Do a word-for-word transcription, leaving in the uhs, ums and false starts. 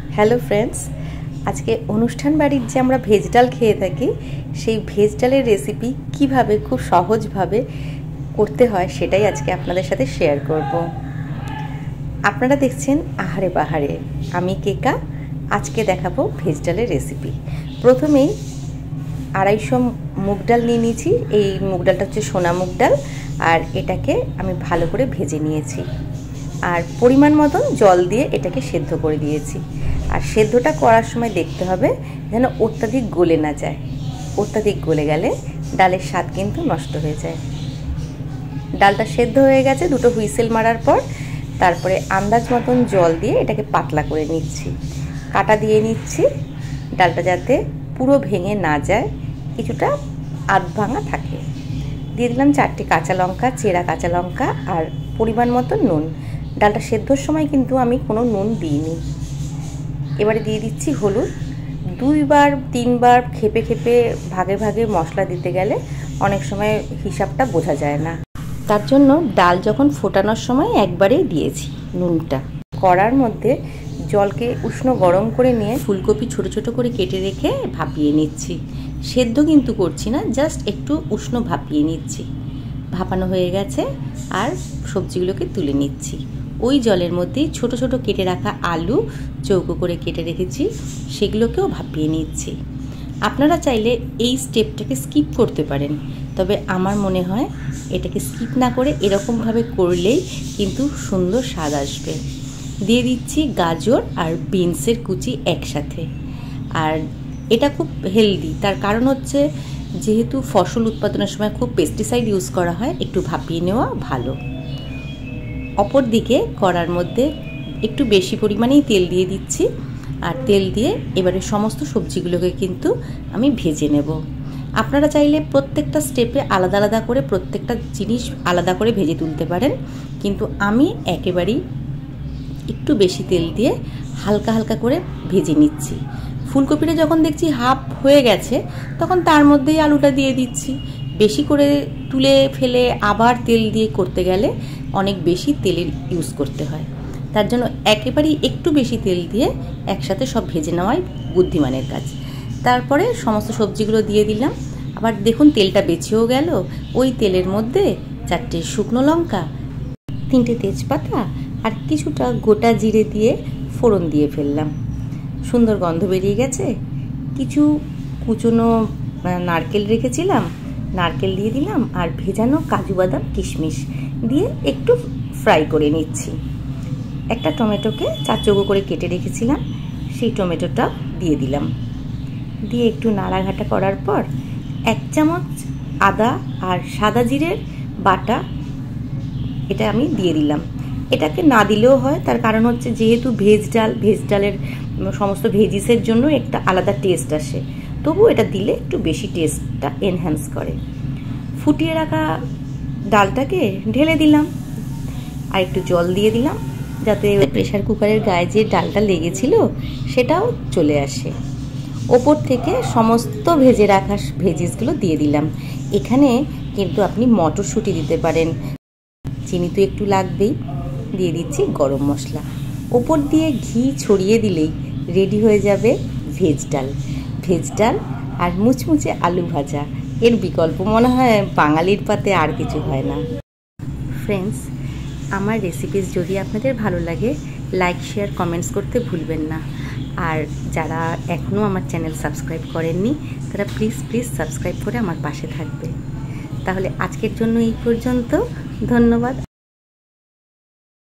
Hello friends, আজকে অনুষ্ঠান বাড়ির যে আমরা ভেজ ডাল খেয়ে থাকি সেই ভেজ ডালের রেসিপি কিভাবে খুব সহজভাবে করতে হয় সেটাই আজকে আপনাদের সাথে শেয়ার করব। আপনারা দেখছেন আহারে বাহারে, আমি কেকা। আজকে দেখাবো ভেজ ডালের রেসিপি। প্রথমেই আড়াইশো মুগ ডাল নিয়ে নিয়েছি। এই মুগ ডালটা হচ্ছে সোনা মুগ ডাল, আর এটাকে আমি ভালো করে ভেজে নিয়েছি আর পরিমাণ মতন জল দিয়ে এটাকে সেদ্ধ করে দিয়েছি। আর সেদ্ধটা করার সময় দেখতে হবে যেন অত্যাধিক গলে না যায়। অত্যাধিক গলে গেলে ডালের স্বাদ কিন্তু নষ্ট হয়ে যায়। ডালটা সেদ্ধ হয়ে গেছে দুটো হুইসেল মারার পর, তারপরে আন্দাজ মতন জল দিয়ে এটাকে পাতলা করে নিচ্ছি। কাটা দিয়ে নিচ্ছি, ডালটা যাতে পুরো ভেঙে না যায়, কিছুটা আধ ভাঙা থাকে। দিয়ে দিলাম চারটে কাঁচা লঙ্কা, চেরা কাঁচা লঙ্কা আর পরিমাণ মতো নুন। ডালটা সেদ্ধর সময় কিন্তু আমি কোনো নুন দিইনি। এবারে দিয়ে দিচ্ছি হলুদ। দুইবার তিনবার খেপে খেপে ভাগে ভাগে মশলা দিতে গেলে অনেক সময় হিসাবটা বোঝা যায় না, তার জন্য ডাল যখন ফোটানোর সময় একবারেই দিয়েছি নুনটা। কড়ার মধ্যে জলকে উষ্ণ গরম করে নিয়ে ফুলকপি ছোট ছোট করে কেটে রেখে ভাপিয়ে নিচ্ছি। সেদ্ধ কিন্তু করছি না, জাস্ট একটু উষ্ণ ভাপিয়ে নিচ্ছি। ভাপানো হয়ে গেছে আর সবজিগুলোকে তুলে নিচ্ছি। ওই জলের মধ্যেই ছোট ছোট কেটে রাখা আলু চৌকো করে কেটে রেখেছি, সেগুলোকেও ভাপিয়ে নিচ্ছি। আপনারা চাইলে এই স্টেপটাকে স্কিপ করতে পারেন, তবে আমার মনে হয় এটাকে স্কিপ না করে এরকমভাবে করলেই কিন্তু সুন্দর স্বাদ আসবে। দিয়ে দিচ্ছি গাজর আর বিনসের কুচি একসাথে। আর এটা খুব হেলদি, তার কারণ হচ্ছে যেহেতু ফসল উৎপাদনের সময় খুব পেস্টিসাইড ইউজ করা হয়, একটু ভাপিয়ে নেওয়া ভালো। অপর দিকে কড়ার মধ্যে একটু বেশি পরিমাণেই তেল দিয়ে দিচ্ছি। আর তেল দিয়ে এবারে সমস্ত সবজিগুলোকে কিন্তু আমি ভেজে নেব। আপনারা চাইলে প্রত্যেকটা স্টেপে আলাদা আলাদা করে প্রত্যেকটা জিনিস আলাদা করে ভেজে তুলতে পারেন, কিন্তু আমি একেবারেই একটু বেশি তেল দিয়ে হালকা হালকা করে ভেজে নিচ্ছি। ফুলকপিটা যখন দেখছি হাফ হয়ে গেছে তখন তার মধ্যেই আলুটা দিয়ে দিচ্ছি। বেশি করে তুলে ফেলে আবার তেল দিয়ে করতে গেলে অনেক বেশি তেলের ইউজ করতে হয়, তার জন্য একেবারেই একটু বেশি তেল দিয়ে একসাথে সব ভেজে নেওয়াই বুদ্ধিমানের কাজ। তারপরে সমস্ত সবজিগুলো দিয়ে দিলাম। আবার দেখুন তেলটা বেঁচেও গেল। ওই তেলের মধ্যে চারটে শুকনো লঙ্কা, তিনটে তেজপাতা আর কিছুটা গোটা জিরে দিয়ে ফোড়ন দিয়ে ফেললাম। সুন্দর গন্ধ বেরিয়ে গেছে। কিছু কুচনো নারকেল রেখেছিলাম, নারকেল দিয়ে দিলাম আর ভেজানো কাজু বাদাম কিশমিশ দিয়ে একটু ফ্রাই করে নিচ্ছি। একটা টমেটোকে চার চৌকো করে কেটে রেখেছিলাম, সেই টমেটোটা দিয়ে দিলাম। দিয়ে একটু নাড়াঘাটা করার পর এক চামচ আদা আর সাদা জিরের বাটা এটা আমি দিয়ে দিলাম। এটাকে না দিলেও হয়, তার কারণ হচ্ছে যেহেতু ভেজ ডাল, ভেজ ডালের সমস্ত ভেজিসের জন্য একটা আলাদা টেস্ট আসে, তবু এটা দিলে একটু বেশি টেস্টটা এনহ্যান্স করে। ফুটিয়ে রাখা ডালটাকে ঢেলে দিলাম আর একটু জল দিয়ে দিলাম যাতে প্রেশার কুকারের গায়ে যে ডালটা লেগেছিল সেটাও চলে আসে। ওপর থেকে সমস্ত ভেজে রাখা ভেজিসগুলো দিয়ে দিলাম। এখানে কিন্তু আপনি মটরশুঁটি দিতে পারেন, চিনি তো একটু লাগবেই। দিয়ে দিচ্ছি গরম মশলা। ওপর দিয়ে ঘি ছড়িয়ে দিলেই রেডি হয়ে যাবে ভেজ ডাল। ভেজ ডাল আর মুচমুচে আলু ভাজা, এর বিকল্প মনে হয় বাঙালির পাতে আর কিছু হয় না। ফ্রেন্ডস, আমার রেসিপিস যদি আপনাদের ভালো লাগে লাইক শেয়ার কমেন্টস করতে ভুলবেন না। আর যারা এখনও আমার চ্যানেল সাবস্ক্রাইব করেননি তারা প্লিজ প্লিজ সাবস্ক্রাইব করে আমার পাশে থাকবে। তাহলে আজকের জন্য এই পর্যন্ত, ধন্যবাদ।